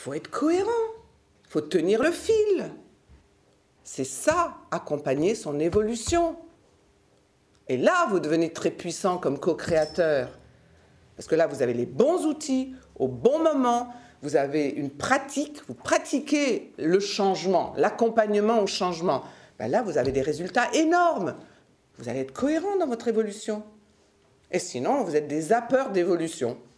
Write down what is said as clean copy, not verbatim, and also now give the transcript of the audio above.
faut être cohérent, il faut tenir le fil. C'est ça, accompagner son évolution. Et là, vous devenez très puissant comme co-créateur. Parce que là, vous avez les bons outils, au bon moment, vous avez une pratique, vous pratiquez le changement, l'accompagnement au changement. Ben là, vous avez des résultats énormes. Vous allez être cohérent dans votre évolution. Et sinon, vous êtes des zappeurs d'évolution.